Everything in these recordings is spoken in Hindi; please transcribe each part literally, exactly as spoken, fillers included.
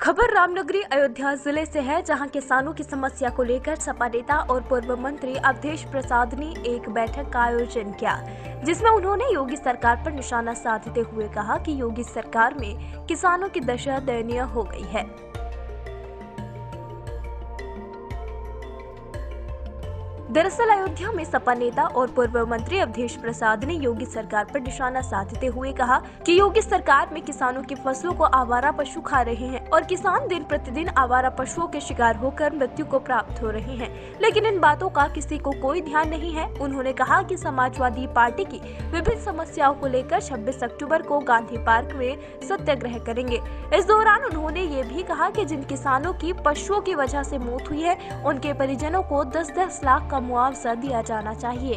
खबर रामनगरी अयोध्या जिले से है, जहां किसानों की समस्या को लेकर सपा नेता और पूर्व मंत्री अवधेश प्रसाद ने एक बैठक का आयोजन किया, जिसमें उन्होंने योगी सरकार पर निशाना साधते हुए कहा कि योगी सरकार में किसानों की दशा दयनीय हो गई है। दरअसल अयोध्या में सपा नेता और पूर्व मंत्री अवधेश प्रसाद ने योगी सरकार पर निशाना साधते हुए कहा कि योगी सरकार में किसानों की फसलों को आवारा पशु खा रहे हैं और किसान दिन प्रतिदिन आवारा पशुओं के शिकार होकर मृत्यु को प्राप्त हो रहे हैं, लेकिन इन बातों का किसी को कोई ध्यान नहीं है। उन्होंने कहा कि समाजवादी पार्टी की विभिन्न समस्याओं को लेकर छब्बीस अक्टूबर को गांधी पार्क में सत्याग्रह करेंगे। इस दौरान उन्होंने ये भी कहा कि जिन किसानों की पशुओं की वजह से मौत हुई है, उनके परिजनों को दस दस लाख मुआवजा दिया जाना चाहिए।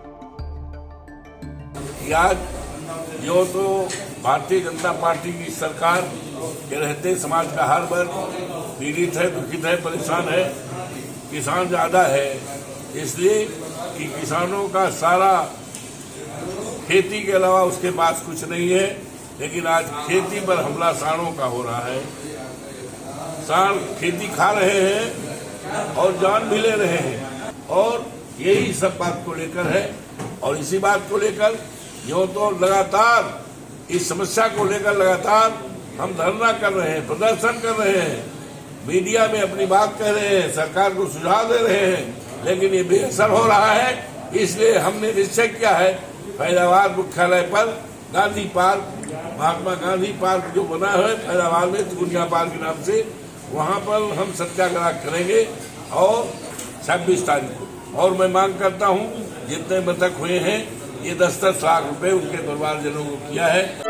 आज जो तो भारतीय जनता पार्टी की सरकार के रहते समाज का हर वर्ग पीड़ित है, दुखित है, परेशान है, किसान ज्यादा है, इसलिए कि किसानों का सारा खेती के अलावा उसके पास कुछ नहीं है। लेकिन आज खेती पर हमला सांडों का हो रहा है। सांड खेती खा रहे हैं और जान भी ले रहे हैं, और यही सब बात को लेकर है। और इसी बात को लेकर जो तो लगातार इस समस्या को लेकर लगातार हम धरना कर रहे हैं, प्रदर्शन कर रहे हैं, मीडिया में अपनी बात कह रहे हैं, सरकार को सुझाव दे रहे हैं, लेकिन ये बेअसर हो रहा है। इसलिए हमने निश्चय किया है फैजाबाद मुख्यालय पर गांधी पार्क, महात्मा गांधी पार्क जो बना है फैजाबाद में त्रिकुटिया पार्क के नाम से, वहां पर हम सत्याग्रह करेंगे और छब्बीस तारीख को। और मैं मांग करता हूं जितने मृतक हुए हैं, ये दस दस लाख रुपए उनके परिवारजनों को किया है।